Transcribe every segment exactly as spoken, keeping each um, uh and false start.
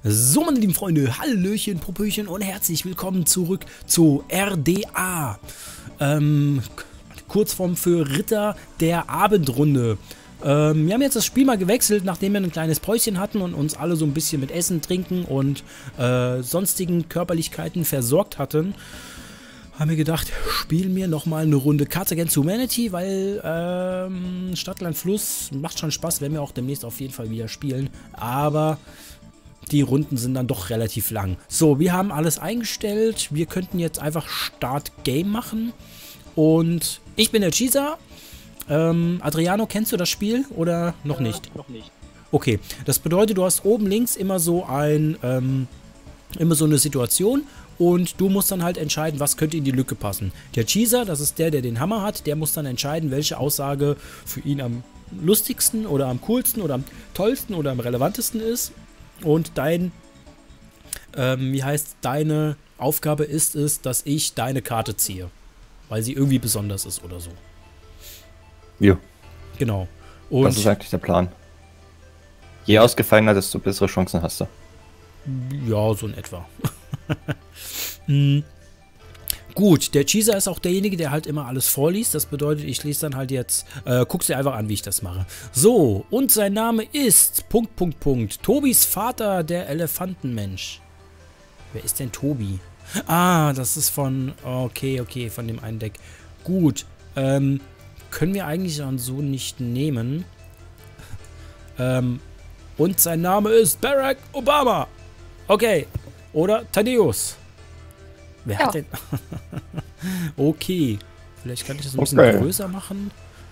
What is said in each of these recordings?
So, meine lieben Freunde, Hallöchen, Popöchen und herzlich willkommen zurück zu R D A. Ähm, Kurzform für Ritter der Abendrunde. Ähm, wir haben jetzt das Spiel mal gewechselt, nachdem wir ein kleines Päuschen hatten und uns alle so ein bisschen mit Essen, Trinken und äh, sonstigen Körperlichkeiten versorgt hatten. Haben wir gedacht, spielen wir nochmal eine Runde Cards Against Humanity, weil ähm, Stadt, Land, Fluss macht schon Spaß, werden wir auch demnächst auf jeden Fall wieder spielen. Aber die Runden sind dann doch relativ lang. So, wir haben alles eingestellt. Wir könnten jetzt einfach Start Game machen. Und ich bin der Cheeser. Ähm, Adriano, kennst du das Spiel oder noch nicht? Äh, noch nicht. Okay, das bedeutet, du hast oben links immer so ein, ähm, immer so eine Situation. Und du musst dann halt entscheiden, was könnte in die Lücke passen. Der Cheeser, das ist der, der den Hammer hat, der muss dann entscheiden, welche Aussage für ihn am lustigsten oder am coolsten oder am tollsten oder am relevantesten ist. Und dein, ähm, wie heißt, deine Aufgabe ist es, dass ich deine Karte ziehe. Weil sie irgendwie besonders ist oder so. Jo. Genau. Und das ist eigentlich der Plan. Je ausgefallener, desto bessere Chancen hast du. Ja, so in etwa. hm. Gut, der Cheeser ist auch derjenige, der halt immer alles vorliest. Das bedeutet, ich lese dann halt jetzt, äh, guck's dir einfach an, wie ich das mache. So, und sein Name ist, Punkt, Punkt, Punkt, Tobis Vater, der Elefantenmensch. Wer ist denn Tobi? Ah, das ist von, okay, okay, von dem einen Deck. Gut, ähm, können wir eigentlich dann so nicht nehmen. Ähm, und sein Name ist Barack Obama. Okay, oder Thaddeus. Wer Ja. hat denn... Okay. Vielleicht kann ich das ein bisschen Okay. größer machen.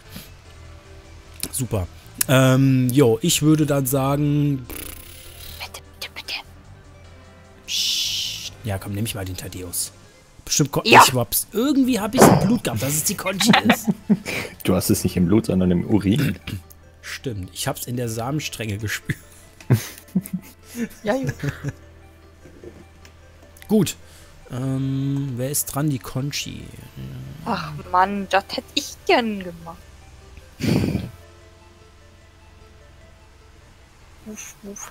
Super. Ähm, jo, ich würde dann sagen... Bitte, bitte, bitte. Psst. Ja, komm, nehme ich mal den Thaddeus. Bestimmt... Ko- Ja. Ich hab's, irgendwie habe ich es im Blut gehabt, dass es die Conchi ist. Du hast es nicht im Blut, sondern im Urin. Stimmt, ich hab's in der Samenstrenge gespürt. Ja, gut. Gut. Ähm, wer ist dran? Die Conchi. Ach Mann, das hätte ich gern gemacht. Uff, uff.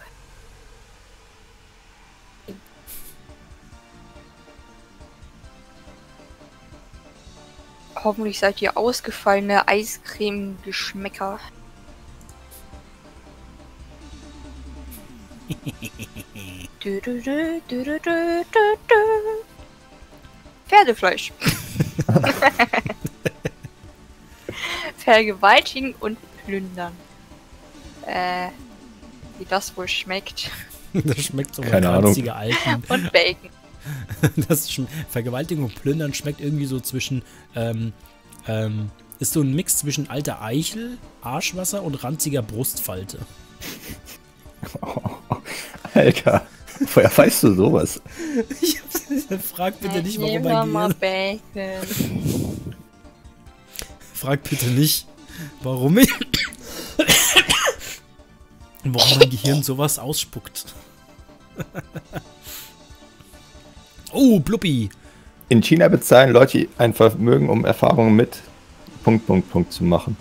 Hoffentlich seid ihr ausgefallene Eiscreme-Geschmäcker. Du, du, du, du, du, du, du, du. Pferdefleisch. Vergewaltigen und plündern. Äh, wie das wohl schmeckt. Das schmeckt so Keine Ahnung. ranzige Alten. Und Bacon. Das schm- Vergewaltigung und Plündern schmeckt irgendwie so zwischen, ähm, ähm, ist so ein Mix zwischen alter Eichel, Arschwasser und ranziger Brustfalte. Alter, woher weißt du sowas? Ich hab's, frag bitte nicht, warum Nehmen mein wir mal Gehirn, Bacon. frag bitte nicht, warum ich, warum mein Gehirn sowas ausspuckt. Oh, Bluppi. In China bezahlen Leute ein Vermögen, um Erfahrungen mit Punkt, Punkt, Punkt zu machen.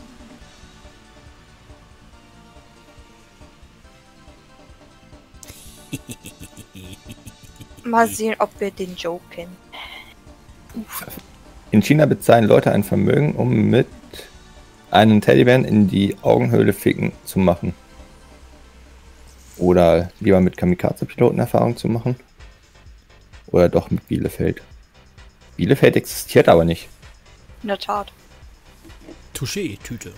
Mal sehen, ob wir den Joke kennen. Uff. In China bezahlen Leute ein Vermögen, um mit einem Teddybären in die Augenhöhle ficken zu machen. Oder lieber mit Kamikaze-Piloten Erfahrung zu machen. Oder doch mit Bielefeld. Bielefeld existiert aber nicht. In der Tat. Touché, Tüte.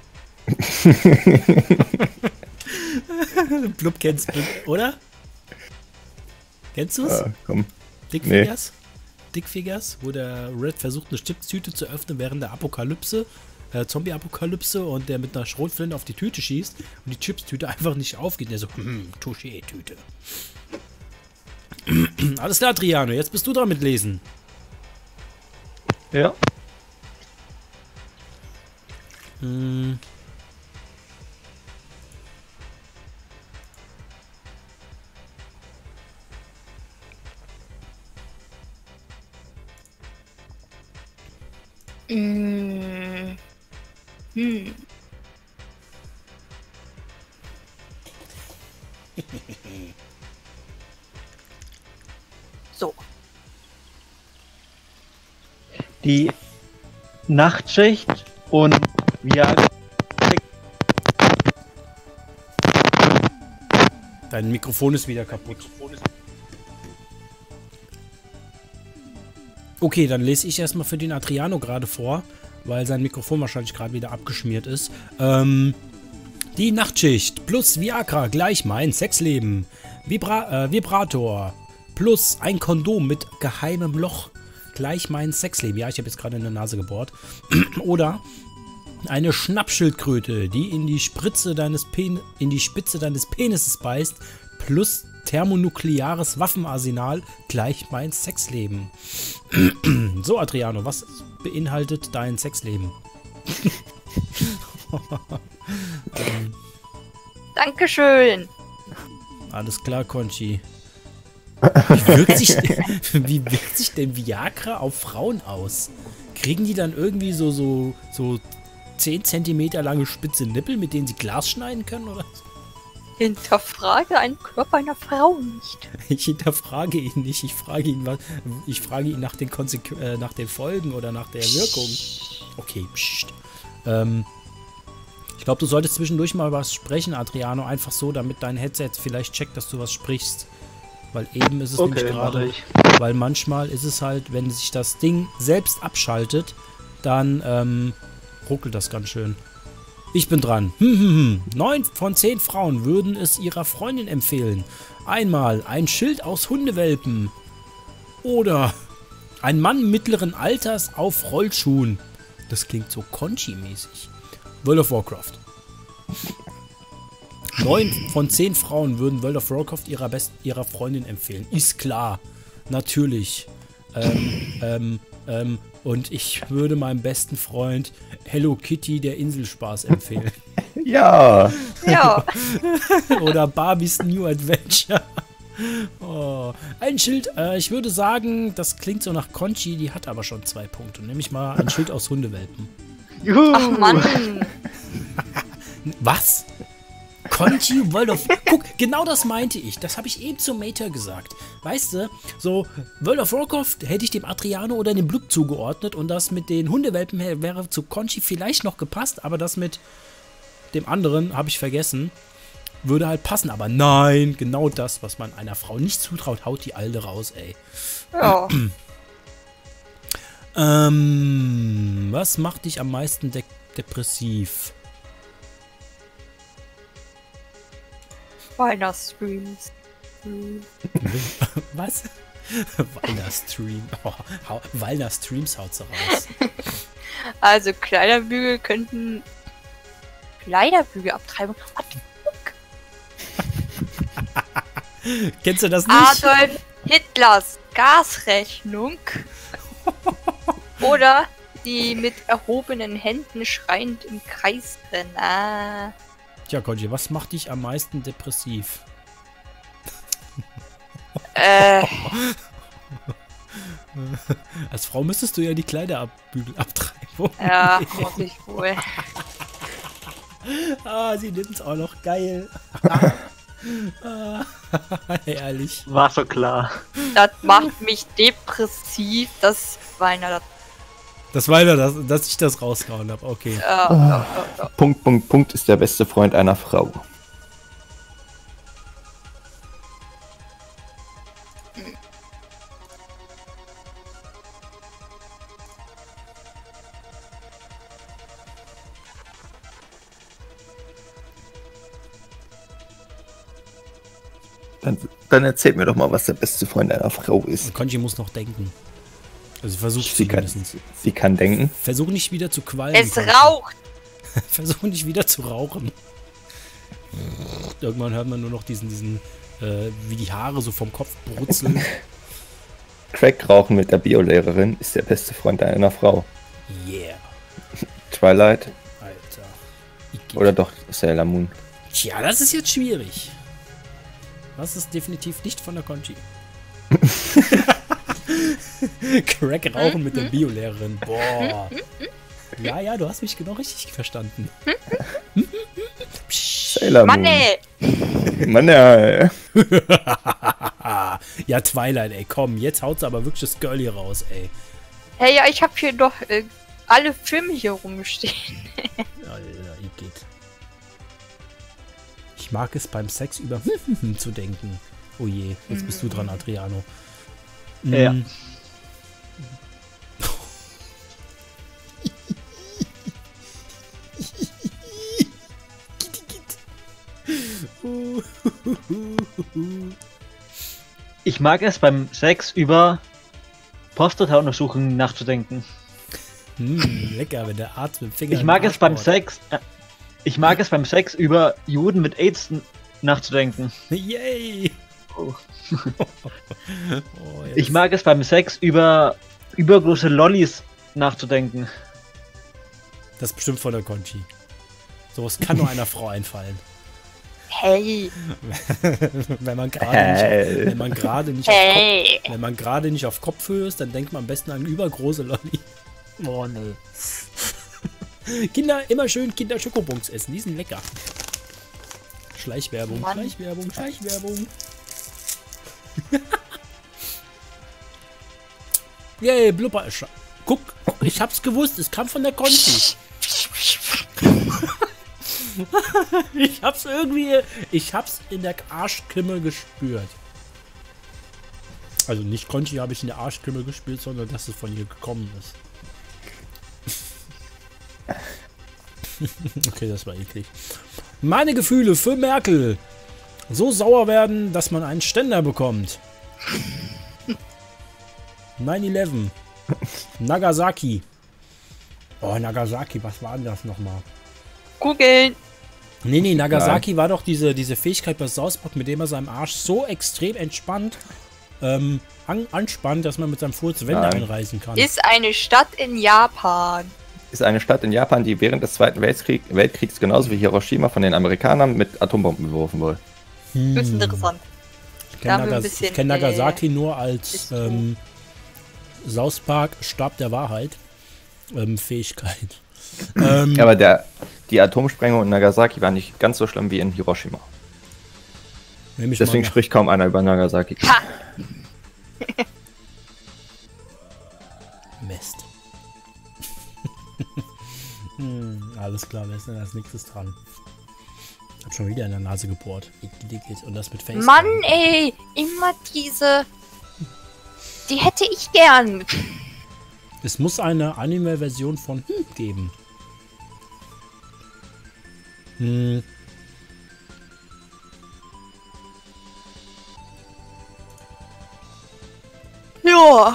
Blub kennst du, oder? Kennst du's? Äh, komm. Dickfingers? Dickfingers, wo der Red versucht, eine Chipstüte zu öffnen während der Apokalypse, äh, Zombie-Apokalypse, und der mit einer Schrotflinte auf die Tüte schießt und die Chipstüte einfach nicht aufgeht. Und der so, hm, Touché, Tüte. Alles klar, Triano, jetzt bist du dran mit Lesen. Ja. Hm. Mm. Hm. so. Die Nachtschicht und Viagra. Dein Mikrofon ist wieder kaputt. Okay, dann lese ich erstmal für den Adriano gerade vor, weil sein Mikrofon wahrscheinlich gerade wieder abgeschmiert ist. Ähm, die Nachtschicht plus Viagra gleich mein Sexleben. Vibra äh, Vibrator plus ein Kondom mit geheimem Loch gleich mein Sexleben. Ja, ich habe jetzt gerade in der Nase gebohrt. Oder eine Schnappschildkröte, die in die Spritze deines Pen in die Spitze deines Penises beißt, plus thermonukleares Waffenarsenal gleich mein Sexleben. So, Adriano, was beinhaltet dein Sexleben? ähm, Dankeschön. Alles klar, Conchi. Wie wirkt, sich, wie wirkt sich denn Viagra auf Frauen aus? Kriegen die dann irgendwie so, so, so zehn Zentimeter lange spitze Nippel, mit denen sie Glas schneiden können, oder so? Hinterfrage einen Körper einer Frau nicht. Ich hinterfrage ihn nicht. Ich frage ihn, was, ich frage ihn nach den, Konsequ äh, nach den Folgen oder nach der Wirkung. Okay, pst. Ähm, ich glaube, du solltest zwischendurch mal was sprechen, Adriano. Einfach so, damit dein Headset vielleicht checkt, dass du was sprichst. Weil eben ist es Okay, nämlich gerade... Weil manchmal ist es halt, wenn sich das Ding selbst abschaltet, dann ähm, ruckelt das ganz schön. Ich bin dran. Hm, hm, hm. Neun von zehn Frauen würden es ihrer Freundin empfehlen. Einmal ein Schild aus Hundewelpen. Oder ein Mann mittleren Alters auf Rollschuhen. Das klingt so Conchi-mäßig. World of Warcraft. Neun von zehn Frauen würden World of Warcraft ihrer, Best ihrer Freundin empfehlen. Ist klar. Natürlich. Ähm, ähm, ähm, und ich würde meinem besten Freund Hello Kitty der Inselspaß empfehlen. Ja. Ja. Oder Barbies New Adventure. Oh. Ein Schild, äh, ich würde sagen, das klingt so nach Conchi, die hat aber schon zwei Punkte. Nämlich mal ein Schild aus Hundewelpen. Juhu. Ach Mann. Was? Conchi World of... Guck, genau das meinte ich. Das habe ich eben zu Mater gesagt. Weißt du, so World of Warcraft hätte ich dem Adriano oder dem Blub zugeordnet und das mit den Hundewelpen wäre zu Conchi vielleicht noch gepasst, aber das mit dem anderen habe ich vergessen. Würde halt passen, aber nein, genau das, was man einer Frau nicht zutraut, haut die Alte raus, ey. Ja. ähm, was macht dich am meisten de depressiv? Weihnachtsstreams. Was? Weihnachtsstream. Oh, Weihnachtsstreams haut sie raus. Also Kleiderbügel könnten Kleiderbügelabtreibung. What the fuck? Kennst du das nicht? Adolf Hitlers Gasrechnung. Oder die mit erhobenen Händen schreiend im Kreis rennen. Ah. Tja, Conchi, was macht dich am meisten depressiv? Äh. Als Frau müsstest du ja die Kleiderabtreibung. Ja, muss ich wohl. Ah, sie nimmt es auch noch geil. ah, herrlich. War so klar. Das macht mich depressiv, das Weihnachten. Das war ja, dass, dass ich das rausgehauen habe. Okay. Ja, ja, ja, ja. Punkt, Punkt, Punkt ist der beste Freund einer Frau. Dann, dann erzählt mir doch mal, was der beste Freund einer Frau ist. Conchi muss noch denken. Also versuch Sie kann, zumindest. sie kann denken. Versuch nicht wieder zu qualmen. Es Conchi. raucht! Versuch nicht wieder zu rauchen. Irgendwann hört man nur noch diesen, diesen, äh, wie die Haare so vom Kopf brutzeln. Crack rauchen mit der Biolehrerin ist der beste Freund einer Frau. Yeah. Twilight Alter. Ich- oder doch Sailor Moon. Tja, das ist jetzt schwierig. Das ist definitiv nicht von der Conchi. Crack rauchen mit der Biolehrerin. Boah. Ja, ja, du hast mich genau richtig verstanden. Sailor Mann Moon. ey! Mann, ja. Ja, Twilight, ey, komm, jetzt haut's aber wirklich das Girlie raus, ey. Hey, ja, ich habe hier doch äh, alle Filme hier rumstehen. Ja, ja, geht. Ich mag es beim Sex über zu denken. Oh je, jetzt bist du dran, Adriano. Ja. Mm. Ich mag es beim Sex über Prostata-Untersuchungen nachzudenken. Hm, lecker, wenn der Arzt mit dem Finger. Ich mag es beim bohrt. Sex. Äh, ich mag es beim Sex über Juden mit AIDS n- nachzudenken. Yay! Oh. Oh, jetzt- Ich mag es beim Sex über übergroße Lollis nachzudenken. Das ist bestimmt von der Conchi. Sowas kann nur einer Frau einfallen. Hey, Wenn man gerade Hey. nicht, wenn man gerade nicht, auf hey. Kopf, wenn man gerade nicht auf Kopfhöhe ist, dann denkt man am besten an übergroße Lolli. Oh nee. Kinder, immer schön Kinder Schokobons essen, die sind lecker. Schleichwerbung, Mann. Schleichwerbung, Schleichwerbung. Yay, Blubber. Sch- Guck, ich hab's gewusst, es kam von der Conchi. Ich hab's irgendwie, ich hab's in der Arschkimme gespürt. Also nicht Conchi habe ich in der Arschkimme gespürt, sondern dass es von ihr gekommen ist. Okay, das war eklig. Meine Gefühle für Merkel. So sauer werden, dass man einen Ständer bekommt. neun elf. Nagasaki. Oh, Nagasaki, was war denn das nochmal? Googeln. Nee, nee, Nagasaki war doch diese, diese Fähigkeit bei South Park, mit dem er seinem Arsch so extrem entspannt ähm, an, anspannt, dass man mit seinem Furz Wände Nein. einreißen kann. Ist eine Stadt in Japan. Ist eine Stadt in Japan, die während des Zweiten Weltkrieg, Weltkriegs genauso wie Hiroshima von den Amerikanern mit Atombomben beworfen wurde. Hm. Das ist interessant. Ich Da kenne haben wir ein Nagas bisschen, ich kenn Nagasaki äh, nur als ist ähm, South Park Stab der Wahrheit ähm, Fähigkeit. ähm, Aber der, die Atomsprengung in Nagasaki war nicht ganz so schlimm wie in Hiroshima. nehm ich Deswegen mal- spricht kaum einer über Nagasaki. Ha! Mist. hm, alles klar, wer ist denn als nächstes dran? Ich hab schon wieder in der Nase gebohrt. Und das mit Face. Mann, ey. Immer diese. Die hätte ich gern. Es muss eine Anime-Version von hm geben. Hm. Ja.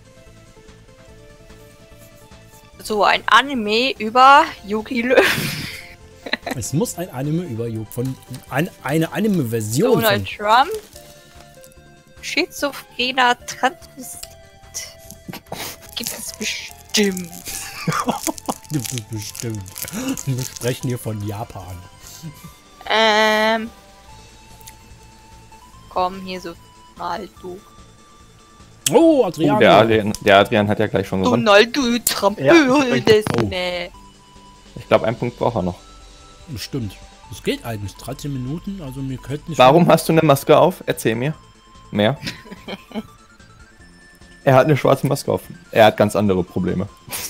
So ein Anime über Yugi Löw. Es muss ein Anime über Yu- von ein, eine Anime-Version von. Donald Trump. Schizophrener Transvestit. Gibt es bestimmt. Gibt es bestimmt. Wir sprechen hier von Japan. Ähm. Komm hier so mal du. Oh, Oh, Adriano. der, Adrian, der Adrian hat ja gleich schon gewonnen. Donald du Trump. Ja, das oh. nee. Ich glaube, einen Punkt braucht er noch. Bestimmt. Das geht eigentlich. dreizehn Minuten, also wir könnten nicht. Warum hast du eine Maske auf? Erzähl mir. Mehr. Er hat eine schwarze Maske auf. Er hat ganz andere Probleme.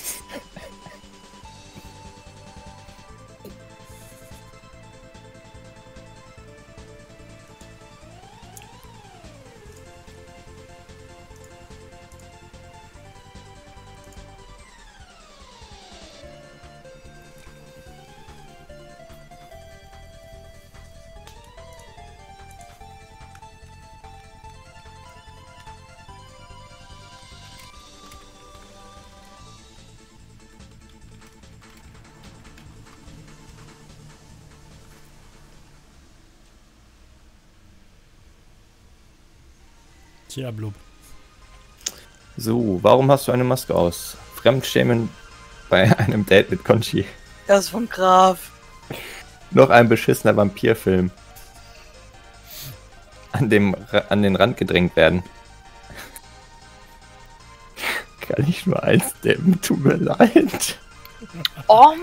Tja, blub. So, warum hast du eine Maske aus? Fremdschämen bei einem Date mit Conchi. Das ist vom Graf. Noch ein beschissener Vampirfilm. An, dem, Ra- an den Rand gedrängt werden. Kann ich nur eins stemmen, tut mir leid. Oh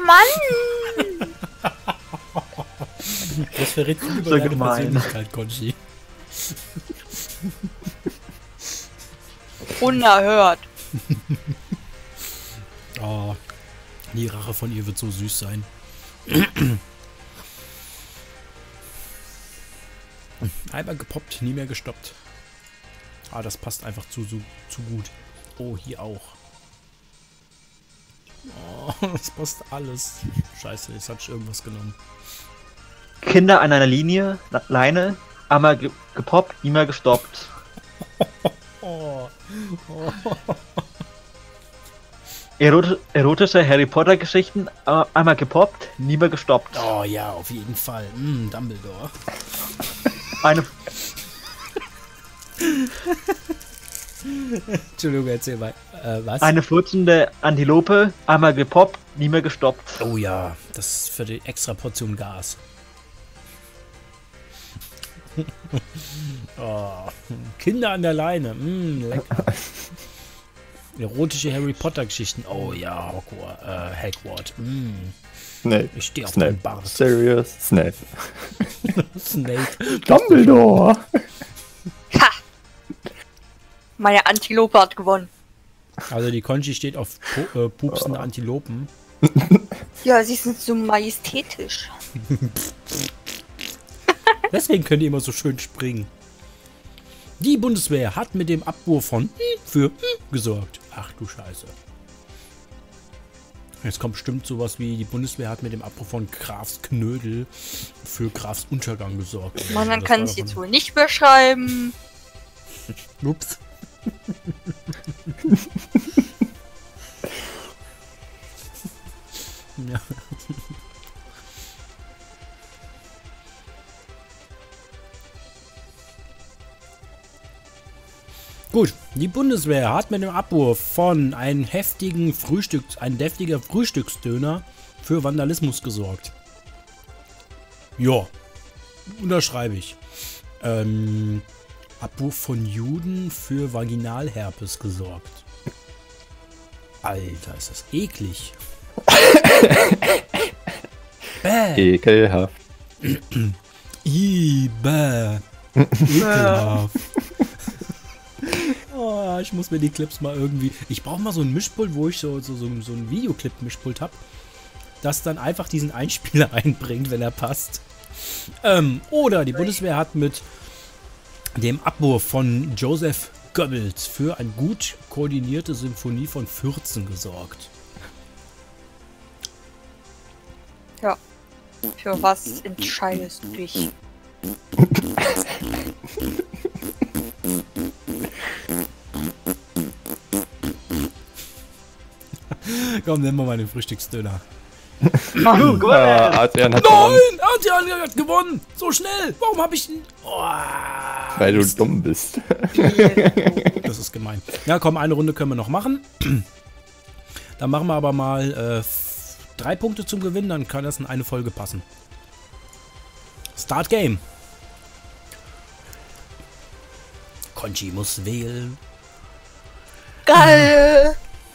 Mann! Das verrät viel über So deine gemein. Persönlichkeit, Conchi. Unerhört. Oh, die Rache von ihr wird so süß sein. Einmal gepoppt, nie mehr gestoppt. Ah, das passt einfach zu, zu, zu gut. Oh, hier auch. Oh, das passt alles. Scheiße, jetzt hab ich irgendwas genommen. Kinder an einer Linie, La- Leine, einmal ge gepoppt, nie mehr gestoppt. Oh. Oh. Erot erotische Harry Potter Geschichten, äh, einmal gepoppt, nie mehr gestoppt. Oh ja, auf jeden Fall. Mm, Dumbledore. Eine, Entschuldigung, erzähl mal. Äh, was? eine furzende Antilope, einmal gepoppt, nie mehr gestoppt. Oh ja, das ist für die extra Portion Gas. Oh, Kinder an der Leine. Mm, lecker. Erotische Harry Potter Geschichten. Oh ja, Hogwarts, äh, Hagrid. Mm. Snape. Ich stehe auf Snape. den Bart. Sirius. Snape. Snape. Dumbledore. Ha! Meine Antilope hat gewonnen. Also die Conchi steht auf pu äh, pupsende Antilopen. Ja, sie sind so majestätisch. Deswegen können die immer so schön springen. Die Bundeswehr hat mit dem Abwurf von für gesorgt. Ach du Scheiße. Jetzt kommt bestimmt sowas wie, die Bundeswehr hat mit dem Abbruch von Grafs Knödel für Grafs Untergang gesorgt. Man, dann Das kann war es doch jetzt ein- wohl nicht beschreiben. Ups. Ja. Gut, die Bundeswehr hat mit dem Abwurf von einem heftigen Frühstücks, ein deftiger Frühstücksdöner für Vandalismus gesorgt. Ja, unterschreibe ich. Ähm, Abwurf von Juden für Vaginalherpes gesorgt. Alter, ist das eklig. Bäh. Ekelhaft. Ih, bäh. Ekelhaft. Oh, ich muss mir die Clips mal irgendwie... Ich brauche mal so ein Mischpult, wo ich so, so, so, so ein Videoclip-Mischpult habe, das dann einfach diesen Einspieler einbringt, wenn er passt. Ähm, oder die Bundeswehr hat mit dem Abwurf von Joseph Goebbels für eine gut koordinierte Symphonie von Fürzen gesorgt. Ja. Für was entscheidest du dich? Komm, nennen wir mal den Frühstücksdöner. Ja, Adrian hat Nein! gewonnen, Adrian hat gewonnen! So schnell! Warum habe ich... Oh, weil du dumm bist. das ist gemein. Ja, komm, eine Runde können wir noch machen. Dann machen wir aber mal äh, f- drei Punkte zum Gewinn, dann kann das in eine Folge passen. Start Game. Conchi muss wählen. Geil!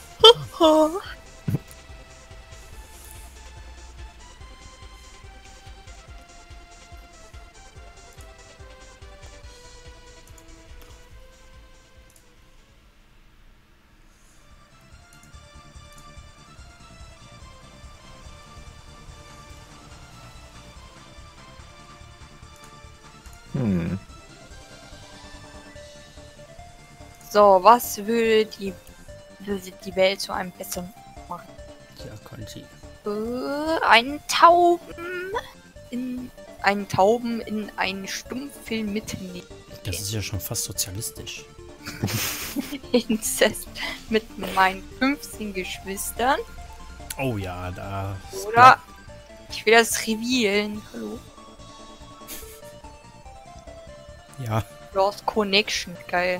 Hm. So, was würde die, würde die Welt zu einem besseren machen? Ja, Conchi. Äh, einen Tauben in einen Tauben in einen Stummfilm mitnehmen. Das ist ja schon fast sozialistisch. Inzest mit meinen fünfzehn Geschwistern. Oh ja, da... Oder ich will das revealen. Hallo. Ja. Lost Connection, geil.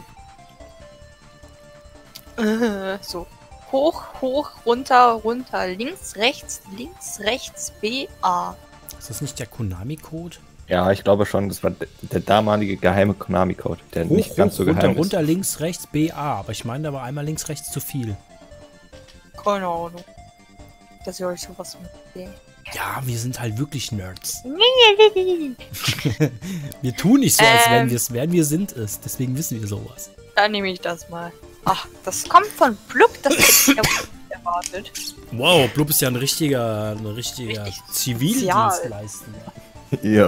Äh, so. Hoch, hoch, runter, runter, links, rechts, links, rechts, B, A. Ist das nicht der Konami-Code? Ja, ich glaube schon, das war der, der damalige geheime Konami-Code, der Hoch, nicht ganz hoch, so runter, geheim runter, links, rechts, B, A. Aber ich meine, da war einmal links, rechts zu viel. Keine Ahnung. Dass ihr euch sowas mitnehmen. Ja, wir sind halt wirklich Nerds. Wir tun nicht so, als wären Ähm. wir es wären. Wir sind es. Deswegen wissen wir sowas. Dann nehme ich das mal. Ach, das kommt von Blub, das hätte ich ja nicht erwartet. Wow, Blub ist ja ein richtiger, ein richtiger Richtig Zivildienstleister. Ja.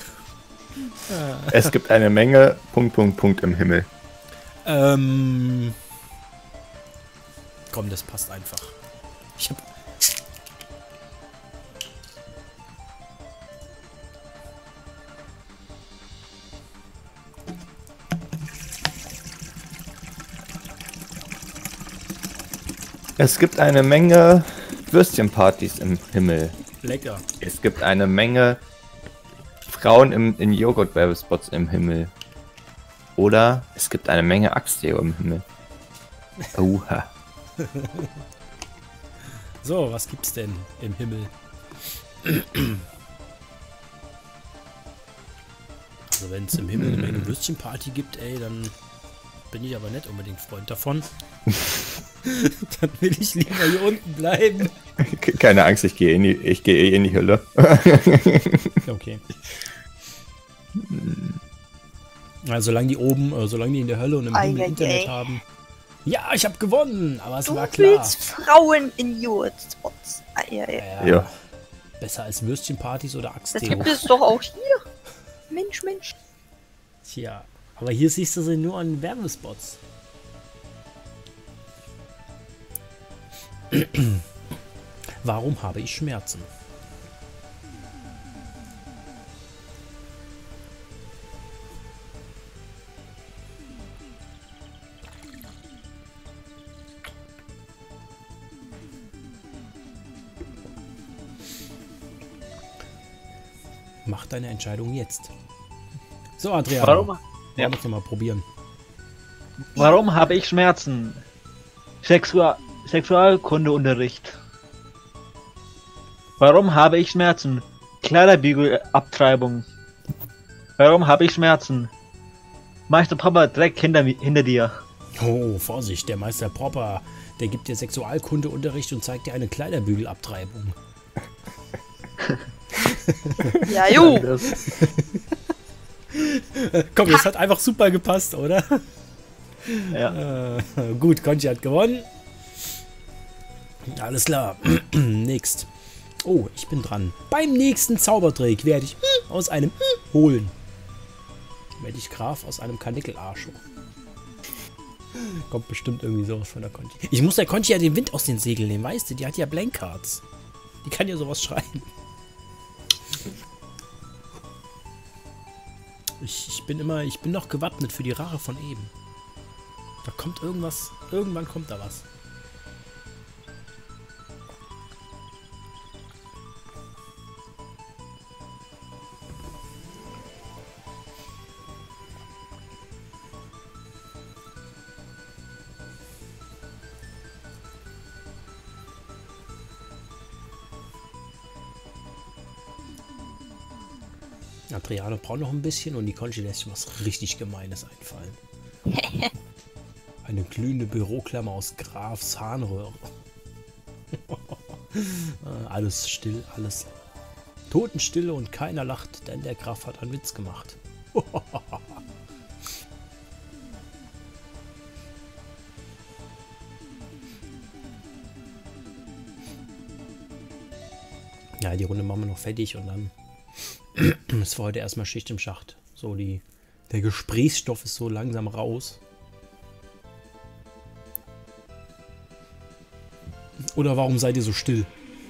Es gibt eine Menge Punkt, Punkt, Punkt im Himmel. Ähm. Komm, das passt einfach. Ich hab. Es gibt eine Menge Würstchenpartys im Himmel. Lecker. Es gibt eine Menge Frauen im, in Joghurt-Werbespots im Himmel. Oder es gibt eine Menge Axtjäger im Himmel. Oha. So, was gibt's denn im Himmel? Also wenn es im Himmel eine Menge Würstchenparty gibt, ey, dann bin ich aber nicht unbedingt Freund davon. Dann will ich lieber hier unten bleiben. Keine Angst, ich gehe in die, ich gehe eh in die Hölle. Okay. Also solange die oben, äh, solange die in der Hölle und im Ei, Himmel ei, Internet ei. haben. Ja, ich habe gewonnen, aber es Du war klar. willst Frauen in Joghurt-Spots. Ah, ja, ja. Ja, Ja. Besser als Würstchenpartys oder Das Axtdeo. gibt es doch auch hier. Mensch, Mensch. Tja, aber hier siehst du sie nur an Werbespots. Warum habe ich Schmerzen? Mach deine Entscheidung jetzt. So, Adrian. Warum? Wollen Ja. wir es nochmal probieren. Warum habe ich Schmerzen? Sexua Sexualkundeunterricht. Warum habe ich Schmerzen? Kleiderbügelabtreibung. Warum habe ich Schmerzen? Meister Papa Dreck hinter, mi- hinter dir. Oh, Vorsicht, der Meister Popper, der gibt dir Sexualkundeunterricht und zeigt dir eine Kleiderbügelabtreibung. Ja, ju. Komm, das hat einfach super gepasst, oder? Ja. Äh, gut, Conchi hat gewonnen. Alles klar. Next. Oh, ich bin dran. Beim nächsten Zaubertrick werde ich aus einem holen. Werde ich Graf aus einem Karnickelarsch. Kommt bestimmt irgendwie sowas von der Conchi. Ich muss der Conchi ja den Wind aus den Segeln nehmen, weißt du? Die hat ja Blankcards. Die kann ja sowas schreiben. Ich, ich bin immer, ich bin noch gewappnet für die Rache von eben. Da kommt irgendwas, irgendwann kommt da was. Adriano braucht noch ein bisschen und die Conchi lässt sich was richtig Gemeines einfallen. Eine glühende Büroklammer aus Grafs Harnröhre. Äh, alles still, alles Totenstille und keiner lacht, denn der Graf hat einen Witz gemacht. Ja, die Runde machen wir noch fertig und dann ist für heute erstmal Schicht im Schacht. So, die, der Gesprächsstoff ist so langsam raus. Oder warum seid ihr so still?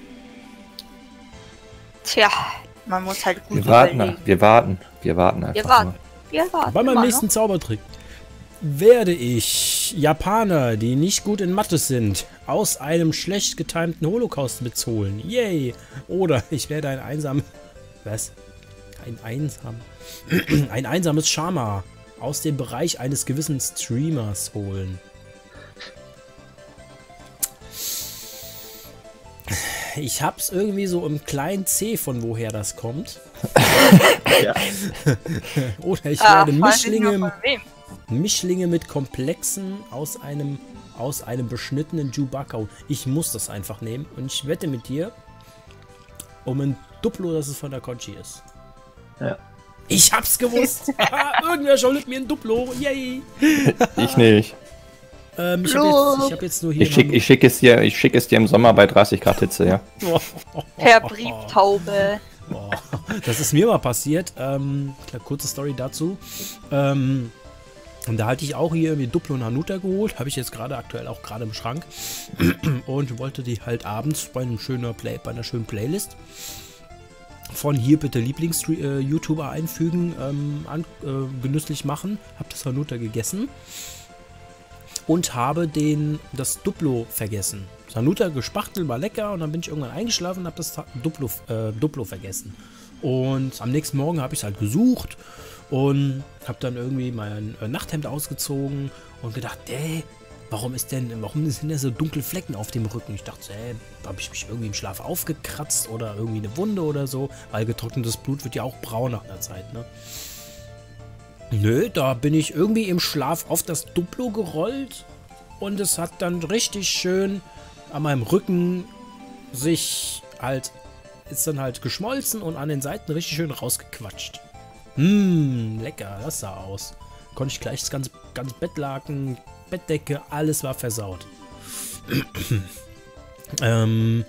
Tja, man muss halt gut Wir warten, überlegen. wir warten, wir warten einfach. Wir warten. nur. Wir warten. Bei meinem immer nächsten noch. Zaubertrick werde ich Japaner, die nicht gut in Mathe sind, aus einem schlecht getimten Holocaust-Witz holen. Yay! Oder ich werde ein einsam... Was? Ein einsam... ein einsames Schama aus dem Bereich eines gewissen Streamers holen. Ich hab's irgendwie so im kleinen C, von woher das kommt. Ja. Oder ich Ah, werde vor allem nicht nur Mischlinge... von wem. Mischlinge mit Komplexen aus einem aus einem beschnittenen Chewbacca. Ich muss das einfach nehmen und ich wette mit dir, um ein Duplo, dass es von der Conchi ist. Ja. Ich hab's gewusst. Ah, irgendwer schuldet mir ein Duplo. Yay. Ich nicht. Ähm, ich habe jetzt, ich hab jetzt nur hier... Ich schicke ich schick es, dir- ich schick es dir im Sommer bei dreißig Grad Hitze, ja. Per Brieftaube. Boah, das ist mir mal passiert. Ähm, klar, kurze Story dazu. Ähm, und da hatte ich auch hier irgendwie Duplo und Hanuta geholt. Habe ich jetzt gerade aktuell auch gerade im Schrank. Und wollte die halt abends bei einem schönen Play, bei einer schönen Playlist von hier bitte Lieblings-YouTuber einfügen, ähm, an, äh, genüsslich machen. Habe das Hanuta gegessen. Und habe den, das Duplo vergessen. Das Hanuta gespachtelt, war lecker und dann bin ich irgendwann eingeschlafen und habe das Duplo, äh, Duplo vergessen. Und am nächsten Morgen habe ich es halt gesucht und habe dann irgendwie mein äh, Nachthemd ausgezogen und gedacht, ey, warum ist denn, warum sind denn so dunkle Flecken auf dem Rücken? Ich dachte, ey, habe ich mich irgendwie im Schlaf aufgekratzt oder irgendwie eine Wunde oder so, weil getrocknetes Blut wird ja auch braun nach einer Zeit, ne? Nö, da bin ich irgendwie im Schlaf auf das Duplo gerollt und es hat dann richtig schön an meinem Rücken sich halt, ist dann halt geschmolzen und an den Seiten richtig schön rausgequatscht. Mmm, lecker, das sah aus. Konnte ich gleich das ganze, ganze Bettlaken, Bettdecke, alles war versaut. ähm,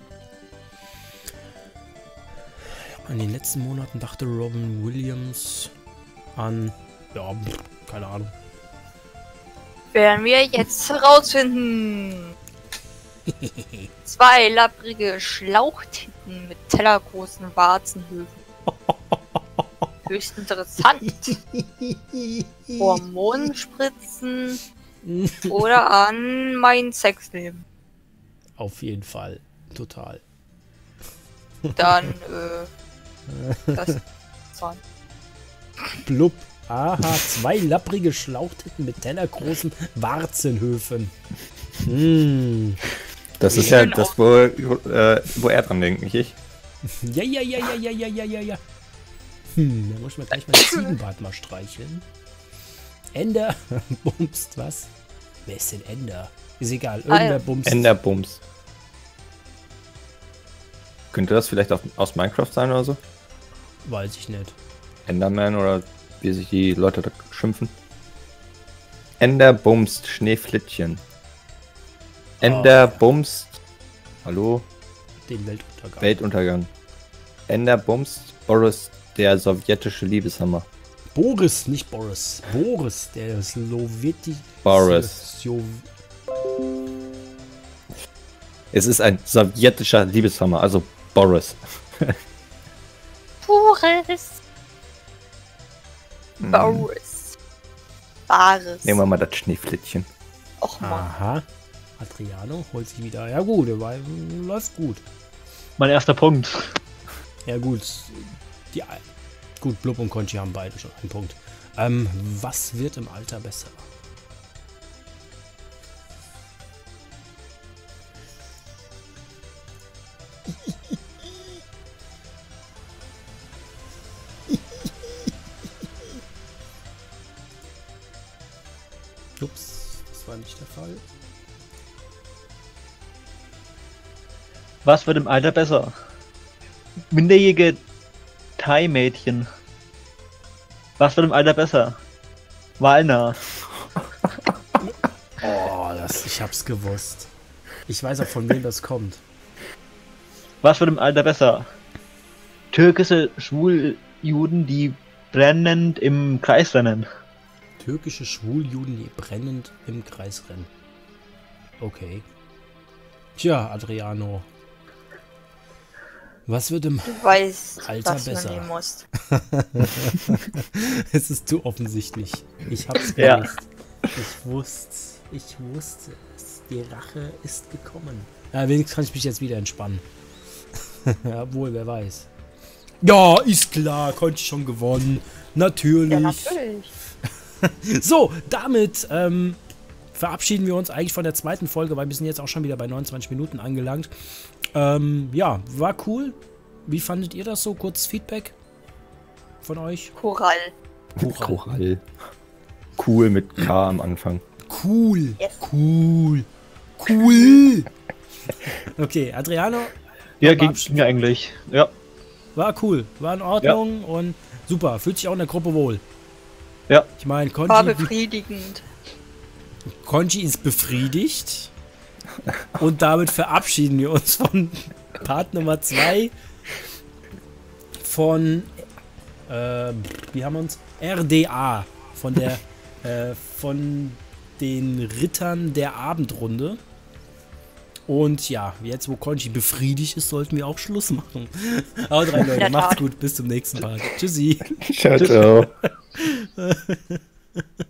in den letzten Monaten dachte Robin Williams an... Ja, keine Ahnung. Werden wir jetzt herausfinden. Zwei lapprige Schlauchtitten mit tellergroßen Warzenhöfen. Höchst interessant. Hormonspritzen oder an mein Sexleben. Auf jeden Fall. Total. Dann, äh... das war... Blub. Aha, zwei lapprige Schlauchtitten mit tellergroßen Warzenhöfen. Hm. Das ist ja das, wo, äh, wo er dran denkt, nicht ich. Ja, ja, ja, ja, ja, ja, ja, ja, ja. Hm, da muss ich mal gleich mein Ziegenbart mal streicheln. Ender bumst, was? Wer ist denn Ender? Ist egal, irgendwer Ah, ja. bumst. Enderbums. Könnte das vielleicht auch aus Minecraft sein oder so? Weiß ich nicht. Enderman oder wie sich die Leute da schimpfen. Ender bumst Schneeflittchen. Ender Oh. bumst. Hallo? Den Weltuntergang. Weltuntergang. Ender bumst Boris, der sowjetische Liebeshammer. Boris, nicht Boris. Boris, der Sloweti... Boris. Slo Es ist ein sowjetischer Liebeshammer, also Boris. Boris. Boris. Bares. Nehmen wir mal das Schneeflittchen. Och man. Aha. Adriano holt sich wieder. Ja gut, der war, läuft gut. Mein erster Punkt. Ja gut. Die, gut, Blub und Conchi haben beide schon einen Punkt. Ähm, was wird im Alter besser? Ups, das war nicht der Fall. Was wird im Alter besser? Minderjährige Thai-Mädchen. Was wird im Alter besser? Walner. Oh, das, ich hab's gewusst. Ich weiß auch, von wem das kommt. Was wird im Alter besser? Türkische Schwuljuden, die brennend im Kreis rennen. Türkische Schwuljuden, die brennend im Kreis rennen. Okay. Tja, Adriano. Was wird im Du weißt, Alter was besser. du nehmen musst. Es ist zu offensichtlich. Ich hab's Ja. gewusst. Ich wusste, ich wusste es. Die Rache ist gekommen. Ja, wenigstens kann ich mich jetzt wieder entspannen. Obwohl, wer weiß. Ja, ist klar, konnte ich schon gewonnen. Natürlich. Ja, natürlich. So, damit ähm, verabschieden wir uns eigentlich von der zweiten Folge, weil wir sind jetzt auch schon wieder bei neunundzwanzig Minuten angelangt. Ähm, ja, war cool. Wie fandet ihr das so? Kurzes Feedback von euch? Korall. Korall. Cool mit K am Anfang. Cool. Yes. Cool. Cool. Okay, Adriano. Ja, Aber ging, absch- ging eigentlich. Ja. war cool, war in Ordnung und super, fühlt sich auch in der Gruppe wohl. Ja. Ich meine, War Konji, befriedigend. Konji ist befriedigt und damit verabschieden wir uns von Part Nummer zwei von, äh, wie haben wir uns? R D A, von der, äh, von den Rittern der Abendrunde. Und ja, jetzt wo Konji befriedigt ist, sollten wir auch Schluss machen. Haut rein, Leute, Ja, macht's Tat. gut, bis zum nächsten Part. Tschüssi. Ciao, ciao.